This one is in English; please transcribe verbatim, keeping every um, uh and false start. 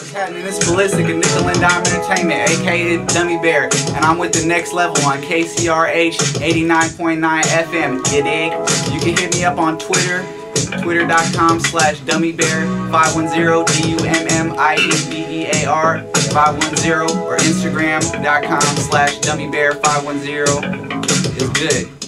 What's happening? It's Balliztik and Nickel and Dime Entertainment, aka Dummy Bear, and I'm with the next level on K C R H eighty-nine point nine F M. You dig? You can hit me up on Twitter, twitter dot com slash dummybear five one zero, D U M M I E B E A R five one zero, or instagram dot com slash dummybear five one zero. It's good.